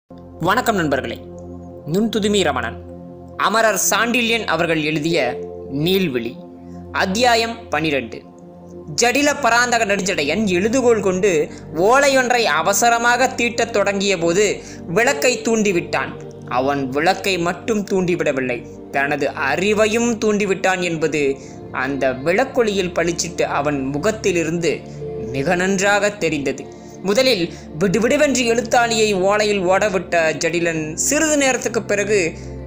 வணக்கம் நண்பர்களே. நுண்துதுமி ரமணன் அமரர் சாண்டில்யன் அவர்கள் எழுதிய நீல்விழி அத்தியாயம் 12. ஜடில பராந்தக நெடுஞ்சடையன் எழுதுகோள் கொண்டு ஓலையொன்றை அவசரமாக தீட்டத் தொடங்கிய போது விளக்கை தூண்டிவிட்டான். அவன் விளக்கை மட்டும் தூண்டிவிடவில்லை, தனது அறிவையும் தூண்டிவிட்டான் என்பது அந்த விளக்கொளியில் பளிச்சிட்டு அவன் முகத்திலிருந்து மிக நன்றாக தெரிந்தது. முதலில் விடுவிடுவென்று எழுத்தாணியை ஓலையில் ஓடவிட்ட ஜடிலன் சிறிது நேரத்துக்கு பிறகு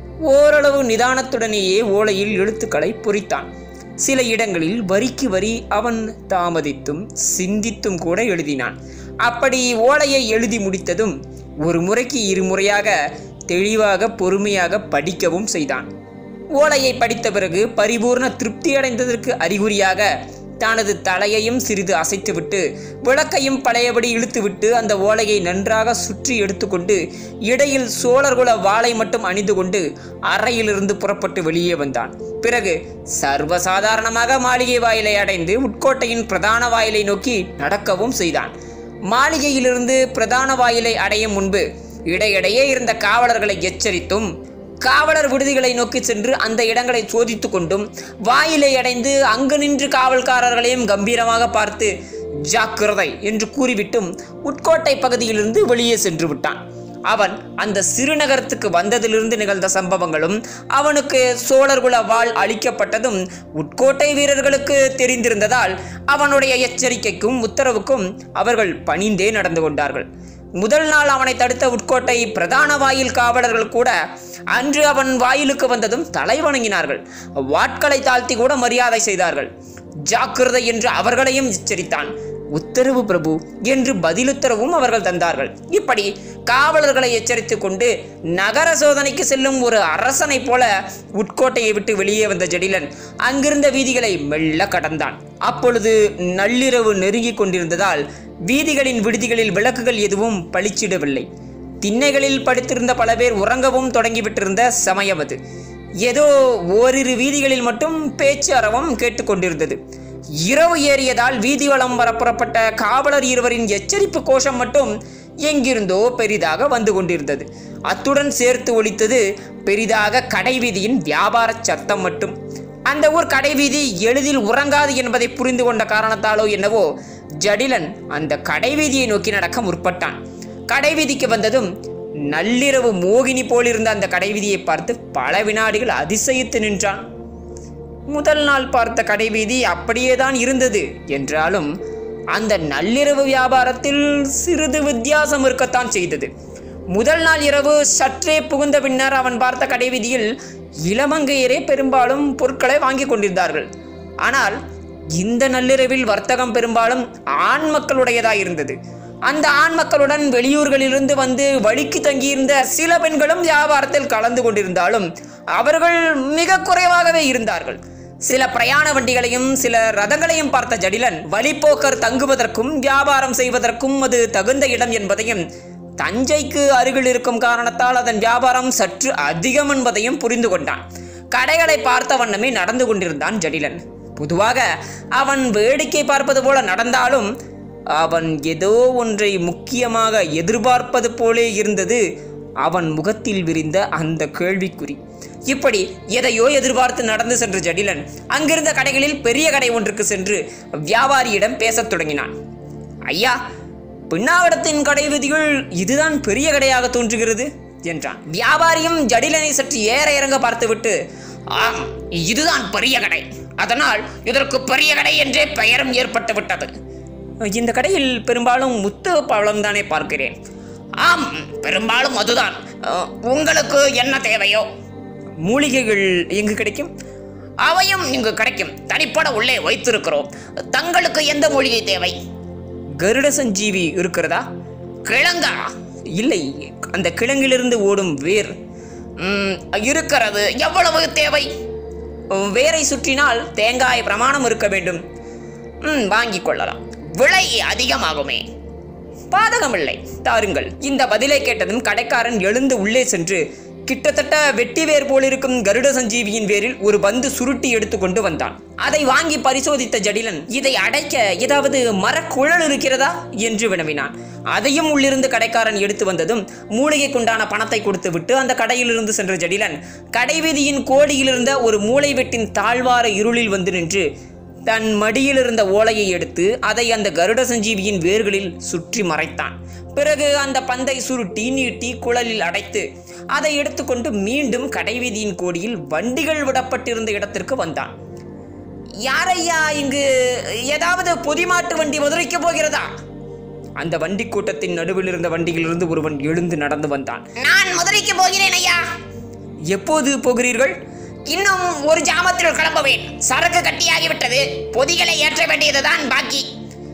ஓரளவு நிதானத்துடனேயே ஓலையில் எழுத்துக்களை பொறித்தான். சில இடங்களில் வரிக்கு வரி அவன் தாமதித்தும் சிந்தித்தும் கூட எழுதினான். அப்படி ஓலையை எழுதி முடித்ததும் ஒரு முறைக்கு இருமுறையாக தெளிவாக பொறுமையாக படிக்கவும் செய்தான். ஓலையை படித்த பிறகு பரிபூர்ண திருப்தியடைந்ததற்கு அறிகுறியாக தனது தலையையும் சிறிது அசைத்துவிட்டு விளக்கையும் பழையபடி இழுத்துவிட்டு அந்த ஓலையை நன்றாக சுற்றி எடுத்துக்கொண்டு இடையில் சோழர்குல வாளை மட்டும் அணிந்து கொண்டு அறையிலிருந்து புறப்பட்டு வெளியே வந்தான். பிறகு சர்வசாதாரணமாக மாளிகை வாயிலை அடைந்து உட்கோட்டையின் பிரதான வாயிலை நோக்கி நடக்கவும் செய்தான். மாளிகையிலிருந்து பிரதான வாயிலை அடையும் முன்பு இடையிடையே இருந்த காவலர்களை எச்சரித்தும் காவலர் விடுதிகளை நோக்கி சென்று அந்த இடங்களை சோதித்து கொண்டும் வாயிலை அடைந்து அங்கு நின்று காவல்காரர்களையும் கம்பீரமாக பார்த்து ஜாக்கிரதை என்று கூறிவிட்டும் உட்கோட்டை பகுதியிலிருந்து வெளியே சென்று விட்டான். அவன் அந்த சிறுநகரத்துக்கு வந்ததிலிருந்து நிகழ்ந்த சம்பவங்களும் அவனுக்கு சோழர்குல வாள் அளிக்கப்பட்டதும் உட்கோட்டை வீரர்களுக்கு தெரிந்திருந்ததால் அவனுடைய எச்சரிக்கைக்கும் உத்தரவுக்கும் அவர்கள் பணிந்தே நடந்து கொண்டார்கள். முதல் நாள் அவனை தடுத்த உட்கோட்டை பிரதான வாயில் காவலர்கள் கூட அன்று அவன் வாயிலுக்கு வந்ததும் தலை வணங்கினார்கள். வாட்களை தாழ்த்தி கூட மரியாதை செய்தார்கள். ஜாக்கிரதை என்று அவர்களையும் எச்சரித்தான். உத்தரவு பிரபு என்று பதிலுத்தரவும் அவர்கள் தந்தார்கள். இப்படி காவலர்களை எச்சரித்துக் கொண்டு நகர சோதனைக்கு செல்லும் ஒரு அரசனை போல உட்கோட்டையை விட்டு வெளியே வந்த ஜடிலன் அங்கிருந்த வீதிகளை மெல்ல கடந்தான். அப்பொழுது நள்ளிரவு நெருங்கி கொண்டிருந்ததால் வீதிகளின் விடுதிகளில் விளக்குகள் எதுவும் பளிச்சிடவில்லை. திண்ணைகளில் படுத்திருந்த பல பேர் உறங்கவும் தொடங்கிவிட்டிருந்த சமயம் அது. ஏதோ ஓரிரு வீதிகளில் மட்டும் பேச்சு அரவம் கேட்டுக்கொண்டிருந்தது. இரவு ஏறியதால் வீதி வலம் வரப்புறப்பட்ட காவலர் இருவரின் எச்சரிப்பு கோஷம் மட்டும் எங்கிருந்தோ பெரிதாக வந்து கொண்டிருந்தது. அத்துடன் சேர்த்து ஒலித்தது பெரிதாக கடைவீதியின் வியாபார சத்தம் மட்டும். அந்த ஊர் கடைவீதி எளிதில் உறங்காது என்பதை புரிந்து கொண்ட காரணத்தாலோ என்னவோ ஜடிலன் அந்த கடைவீதியை நோக்கி நடக்க முற்பட்டான். கடைவீதிக்கு வந்ததும் நள்ளிரவு மோகினி போலிருந்த அந்த கடைவீதியை பார்த்து பல வினாடிகள் அதிசயித்து நின்றான். முதல் நாள் பார்த்த கடைவீதி அப்படியேதான் இருந்தது என்றாலும் அந்த நள்ளிரவு வியாபாரத்தில் சிறிது வித்தியாசம் இருக்கத்தான் செய்தது. முதல் நாள் இரவு சற்றே புகுந்த பின்னர் அவன் பார்த்த கடைவீதியில் இளமங்கையரே பெரும்பாலும் பொருட்களை வாங்கி கொண்டிருந்தார்கள். ஆனால் இந்த நள்ளிரவில் வர்த்தகம் பெரும்பாலும் ஆண் மக்களுடையதாயிருந்தது. அந்த ஆண் மக்களுடன் வெளியூர்களிலிருந்து வந்து வழிக்கு தங்கியிருந்த சில பெண்களும் வியாபாரத்தில் கலந்து கொண்டிருந்தாலும் அவர்கள் மிக குறைவாகவே இருந்தார்கள். சில பிரயாண வண்டிகளையும் சில ரதங்களையும் பார்த்த ஜடிலன் வழிப்போக்கர் தங்குவதற்கும் வியாபாரம் செய்வதற்கும் அது தகுந்த இடம் என்பதையும் தஞ்சைக்கு அருகில் இருக்கும் காரணத்தால் அதன் வியாபாரம் சற்று அதிகம் என்பதையும் புரிந்து கொண்டான். கடைகளை பார்த்த வண்ணமே நடந்து கொண்டிருந்தான் ஜடிலன். பொதுவாக அவன் வேடிக்கை பார்ப்பது போல நடந்தாலும் அவன் ஏதோ ஒன்றை முக்கியமாக எதிர்பார்ப்பது போலே இருந்தது அவன் முகத்தில் விரிந்த அந்த கேள்விக்குறி. இப்படி எதையோ எதிர்பார்த்து நடந்து சென்ற ஜடிலன் அங்கிருந்த கடைகளில் பெரிய கடை ஒன்றுக்கு சென்று வியாபாரியிடம் பேசத் தொடங்கினான். ஐயா, பின்னாவடத்தின் கடை வீதிகள் இதுதான் பெரிய கடையாக தோன்றுகிறது என்றான். வியாபாரியும் ஜடிலனை சற்று ஏற இறங்க பார்த்துவிட்டு, ஆம், இதுதான் பெரிய கடை, அதனால் இதற்கு பெரிய கடை என்றே பெயரும் ஏற்பட்டு விட்டது. இந்த கடையில் பெரும்பாலும் முத்து பழம் தானே பார்க்கிறேன். ஆம், பெரும்பாலும் அதுதான். உங்களுக்கு என்ன தேவையோ? மூலிகைகள் எங்கு கிடைக்கும்? அவையும் இங்கு கிடைக்கும், தனிப்பட உள்ளே வைத்திருக்கிறோம். தங்களுக்கு எந்த மூலிகை தேவை? கருட சஞ்சீவி இருக்கிறதா? கிழங்கா? இல்லை, அந்த கிழங்கிலிருந்து ஓடும் வேர் இருக்கிறது. எவ்வளவு தேவை? வேரை சுற்றினால் தேங்காய் பிரமாணம் இருக்க வேண்டும். வாங்கிக் கொள்ளலாம். விலை அதிகமாகுமே? பாதகமில்லை, தாருங்கள். இந்த பதிலை கேட்டதும் கடைக்காரன் எழுந்து உள்ளே சென்று கிட்டத்தட்ட வெட்டி வேர் போலிருக்கும் கருட சஞ்சீவியின் வேரில் ஒரு பந்து சுருட்டி எடுத்துக்கொண்டு வந்தான். அதை வாங்கி பரிசோதித்த ஜடிலன் இதை அடைக்க ஏதாவது மரக்குழல் இருக்கிறதா என்று வினவினான். அதையும் உள்ளிருந்து கடைக்காரன் எடுத்து வந்ததும் மூலிகைக்குண்டான பணத்தை கொடுத்து விட்டு அந்த கடையிலிருந்து சென்ற ஜடிலன் கடைவீதியின் கோடியிலிருந்த ஒரு மூளை வெட்டின் தாழ்வார இருளில் வந்து நின்று தன் மடியில் இருந்த ஓலையை எடுத்து அதை அந்த கருட சஞ்சீவியின் வேர்களில் சுற்றி மறைத்தான். பிறகு அந்த பந்தை சுருட்டி நீட்டி குழலில் அடைத்து அதை எடுத்துக்கொண்டு மீண்டும் கடைவீதியின் கோடியில் வண்டிகள் விடப்பட்டிருந்த இடத்திற்கு வந்தான். யாரையா இங்கு ஏதாவது பொதிமாட்டு வண்டி மதுரைக்கு போகிறதா? அந்த வண்டி கூட்டத்தின் நடுவில் இருந்த வண்டியிலிருந்து ஒருவன் எழுந்து நடந்து வந்தான். நான் மதுரைக்கு போகிறேன் ஐயா. எப்போது போகிறீர்கள்? இன்னும் ஒரு ஜாமத்தில் கிளம்புவேன். சரக்கு கட்டியாகிவிட்டது. பொதிகளை ஏற்ற வேண்டியதுதான் பாக்கி.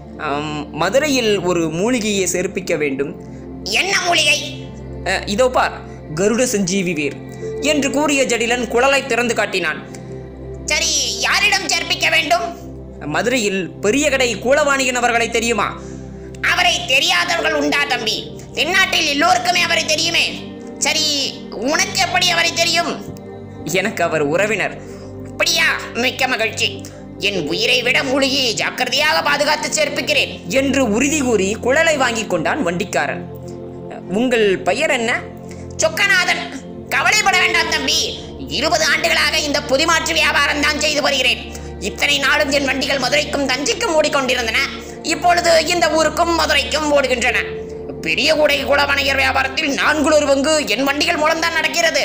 மதுரையில் ஒரு மூலிகையை சேர்ப்பிக்க வேண்டும். என்ன மூலிகை? இதோ பார், கருட சஞ்சீவி வேர் என்று கூறிய ஜடிலன் குழலை திறந்து காட்டினான். சரி, யாரிடம் சேர்ப்பிக்க வேண்டும்? மதுரையில் பெரிய கடை கூலவாணிகன் அவர்களை தெரியுமா? அவரை தெரியாதவர்கள் உண்டா தம்பி? தென்னாட்டில் எல்லோருக்குமே அவரை தெரியுமே. சரி, உனக்கு எப்படி அவரை தெரியும்? எனக்கு அவர் உறவினர். அப்படியா? மிக்க மகிழ்ச்சி. என் உயிரை விட மூலிகையை ஜாக்கிரதையாக பாதுகாத்து சேர்ப்பிக்கிறேன் என்று உறுதி கூறி குழலை வாங்கி கொண்டான் வண்டிக்காரன். உங்கள் பெயர் என்ன? சொக்கநாதன். கவலைப்பட வேண்டாம் தம்பி. 20 ஆண்டுகளாக இந்த பொதிமாற்று வியாபாரம் தான் செய்து வருகிறேன். இத்தனை நாளும் என் வண்டிகள் மதுரைக்கும் தஞ்சைக்கும் ஓடிக்கொண்டிருந்தன. இப்பொழுது இந்த ஊருக்கும் மதுரைக்கும் ஓடுகின்றன. பெரிய கூடை குலவணிகர் வியாபாரத்தில் 4 பங்கு என் வண்டிகள் மூலம்தான் நடக்கிறது.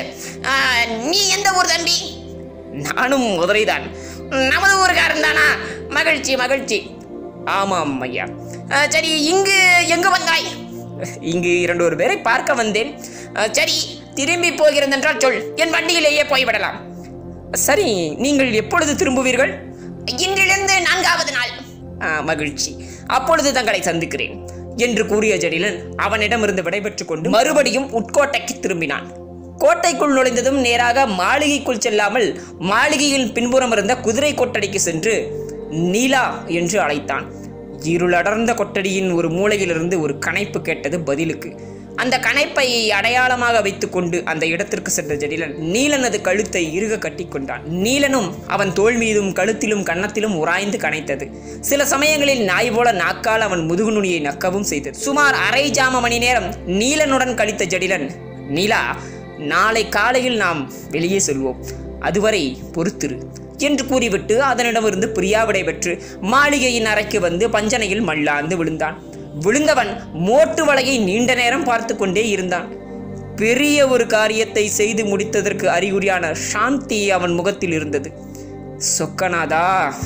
நீ எந்த ஊர் தம்பி? நானும் மதுரைதான். நமது ஊருக்காரன் தானா? மகிழ்ச்சி மகிழ்ச்சி. ஆமாம் ஐயா. சரி, இங்கு எங்கு வந்தாய்? இங்கு 2 பேரை பார்க்க வந்தேன். சரி, திரும்பி போகிறது என்றால் சொல், என் வண்டியிலேயே போய்விடலாம். சரி, நீங்கள் எப்பொழுது திரும்புவீர்கள்? இன்றிலிருந்து 4வது நாள். மகிழ்ச்சி, அப்பொழுது தங்களை சந்திக்கிறேன் என்று கூறிய ஜடிலன் அவனிடமிருந்து விடைபெற்றுக் கொண்டு மறுபடியும் உட்கோட்டைக்கு திரும்பினான். கோட்டைக்குள் நுழைந்ததும் நேராக மாளிகைக்குள் செல்லாமல் மாளிகையின் பின்புறம் இருந்த குதிரை கொட்டடிக்கு சென்று நீலா என்று அழைத்தான். இருளடர்ந்த கொட்டடியின் ஒரு மூலையிலிருந்து ஒரு கனைப்பு கேட்டது பதிலுக்கு. அந்த கனைப்பை அடையாளமாக வைத்துக் கொண்டு அந்த இடத்திற்கு சென்ற ஜடிலன் நீலனது கழுத்தை இறுக கட்டி கொண்டான். நீலனும் அவன் தோள் மீதும் கழுத்திலும் கன்னத்திலும் உராய்ந்து கனைத்தது. சில சமயங்களில் நாய் போல நாக்கால் அவன் முதுகு நுனியை நக்கவும் செய்தது. சுமார் அரை ஜாம மணி நேரம் நீலனுடன் கழித்த ஜடிலன், நீலா, நாளை காலையில் நாம் வெளியே செல்வோம், அதுவரை பொறுத்திரு என்று கூறிவிட்டு அதனிடமிருந்து பிரியா விடை பெற்று மாளிகையின் அறைக்கு வந்து பஞ்சனையில் மல்லாந்து விழுந்தான். விழுந்தவன் மோட்டு வலையை நீண்ட நேரம் பார்த்து கொண்டே இருந்தான். பெரிய ஒரு காரியத்தை செய்து முடித்ததற்கு அறிகுறியான சாந்தி அவன் முகத்தில் இருந்தது. சொக்கநாதா,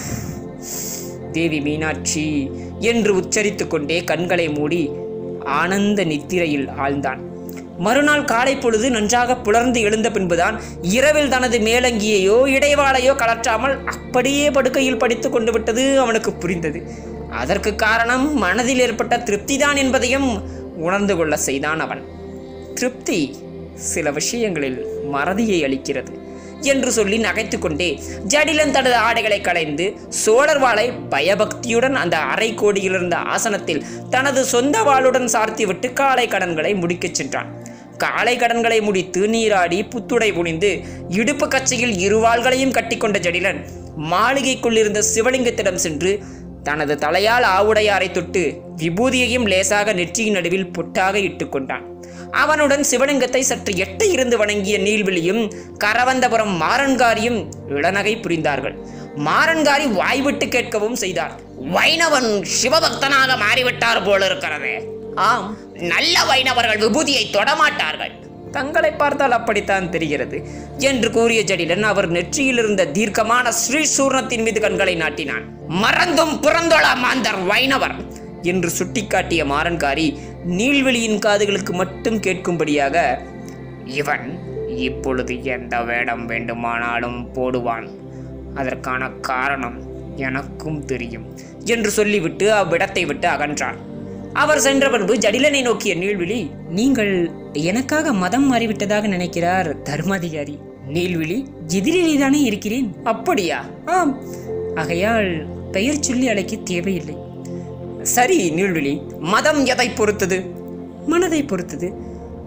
தேவி மீனாட்சி என்று உச்சரித்து கொண்டே கண்களை மூடி ஆனந்த நித்திரையில் ஆழ்ந்தான். மறுநாள் காலை பொழுது நன்றாக புலர்ந்து எழுந்த பின்புதான் இரவில் தனது மேலங்கியையோ இடைவாளையோ கலற்றாமல் அப்படியே படுக்கையில் படித்து கொண்டு விட்டது அவனுக்கு புரிந்தது. அதற்கு காரணம் மனதில் ஏற்பட்ட திருப்திதான் என்பதையும் உணர்ந்து கொள்ள செய்தான் அவன். திருப்தி சில விஷயங்களில் மறதியை அளிக்கிறது என்று சொல்லி நகைத்து கொண்டே ஜடிலன் தனது ஆடைகளை களைந்து சோழர் வாளை பயபக்தியுடன் அந்த அரை கோடியிலிருந்த ஆசனத்தில் தனது சொந்த வாளுடன் சார்த்திவிட்டு காலை கடன்களை முடிக்கச் சென்றான். காலை கடன்களை முடித்து நீராடி புத்துடை புனிந்து இடுப்பு கச்சையில் 2 வாள்களையும் கட்டிக்கொண்ட ஜடிலன் மாளிகைக்குள் இருந்த சிவலிங்கத்திடம் சென்று தனது தலையால் ஆவுடையாரை தொட்டு விபூதியையும் லேசாக நெற்றியின் நடுவில் பொட்டாக இட்டுக்கொண்டான். அவனுடன் சிவலிங்கத்தை சற்று எட்ட இருந்து வணங்கிய நீல்விழியும் கரவந்தபுரம் மாறன்காரியும் இளநகை புரிந்தார்கள். மாறன்காரி வாய்விட்டு கேட்கவும் செய்தார். வைணவன் சிவபக்தனாக மாறிவிட்டார் போல இருக்கிறது. ஆம், நல்ல வைணவர்கள் விபூதியை தொடமாட்டார்கள். தங்களை பார்த்தால் அப்படித்தான் தெரிகிறது என்று கூறிய ஜடிலன் அவர் நெற்றியில் இருந்த தீர்க்கமான ஸ்ரீ சூர்ணத்தின் மீது கண்களை நாட்டினான். மறந்தும் பிறந்தோளா மாந்தர் வைணவர் என்று சுட்டிக்காட்டிய மாறன்காரி நீல்வெளியின் காதுகளுக்கு மட்டும் கேட்கும்படியாக, இவன் இப்பொழுது எந்த வேடம் வேண்டுமானாலும் போடுவான். அதற்கான காரணம் எனக்கும் தெரியும் என்று சொல்லிவிட்டு அவ்விடத்தை விட்டு அகன்றான். அவர் சென்ற பின்பு ஜடிலனை நோக்கிய நீல்விழி, நீங்கள் எனக்காக மதம் மாறிவிட்டதாக நினைக்கிறார் தர்மாதிகாரி. நீல்விழி, எதிரிலேதானே இருக்கிறேன். அப்படியா? ஆம். ஆகையால் பெயர் சொல்லி அழைக்க தேவையில்லை. சரி நீல்விழி, மதம் எதை பொறுத்தது? மனதை பொறுத்தது.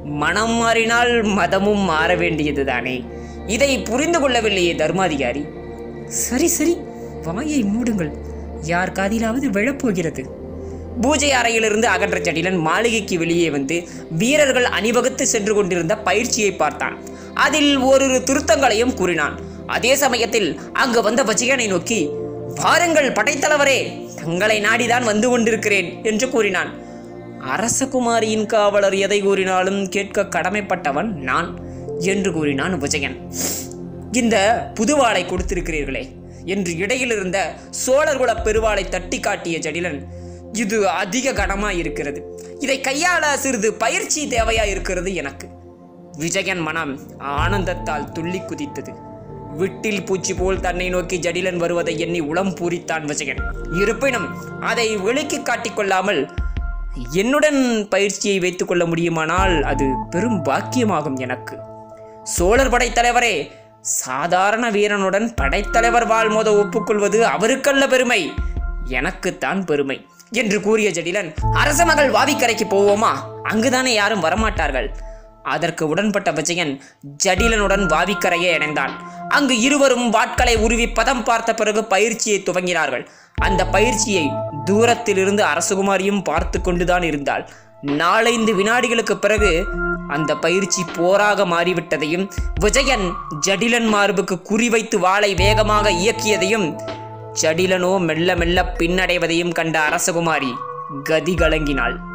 மனம் மாறினால் மதமும் மாற வேண்டியதுதானே. இதை புரிந்து கொள்ளவில்லையே தர்மாதிகாரி. சரி சரி, வாயை மூடுங்கள், யார் காதிலாவது விழப்போகிறது. பூஜை அறையிலிருந்து அகன்ற ஜடிலன் மாளிகைக்கு வெளியே வந்து வீரர்கள் அணிவகுத்து சென்று கொண்டிருந்த பயிற்சியை பார்த்தான். அதில் ஓரிரு திருத்தங்களையும் கூறினான். அதே சமயத்தில் அங்கு வந்த விஜயனை நோக்கி, வாருங்கள் படைத்தலைவரே, தங்களை நாடிதான் வந்து கொண்டிருக்கிறேன் என்று கூறினான். அரசகுமாரியின் காவலர் எதை கூறினாலும் கேட்க கடமைப்பட்டவன் நான் என்று கூறினான் விஜயன். இந்த புதுவாளை கொடுத்திருக்கிறீர்களே என்று இடையில் இருந்த சோழர்குல பெருவாளை தட்டி காட்டிய ஜடிலன், இது அதிக கனமாய் இருக்கிறது, இதை கையாள சிறிது பயிற்சி தேவையா இருக்கிறது எனக்கு. விஜயன் மனம் ஆனந்தத்தால் துள்ளி குதித்தது. விட்டில் பூச்சி போல் தன்னை நோக்கி ஜடிலன் வருவதை எண்ணி உளம் பூரித்தான் விஜயன். இருப்பினும் அதை வெளிக்கு காட்டிக்கொள்ளாமல், என்னுடன் பயிற்சியை வைத்துக் கொள்ள முடியுமானால் அது பெரும் பாக்கியமாகும் எனக்கு. சோழர் படைத்தலைவரே, சாதாரண வீரனுடன் படைத்தலைவர் வாழ் மோத ஒப்புக்கொள்வது அவருக்கல்ல பெருமை, எனக்குத்தான் பெருமை என்று கூறிய ஜடிலன், அரச மகள் வாவிக்கரைக்கு போவோமா? அங்குதானே யாரும் வரமாட்டார்கள். அதற்கு உடன்பட்ட விஜயன் ஜடிலனுடன் வாவிக்கரையை இணைந்தான். அங்கு இருவரும் வாட்களை உருவி பதம் பார்த்த பிறகு பயிற்சியை துவங்கினார்கள். அந்த பயிற்சியை தூரத்திலிருந்து அரசகுமாரியும் பார்த்து கொண்டுதான் இருந்தாள். 4-5 வினாடிகளுக்கு பிறகு அந்த பயிற்சி போராக மாறிவிட்டதையும், விஜயன் ஜடிலன் மார்புக்கு குறிவைத்து வாளை வேகமாக இயக்கியதையும், ஜடிலனோ மெல்ல மெல்ல பின்னடைவதையும் கண்ட அரசகுமாரி கதி கலங்கினாள்.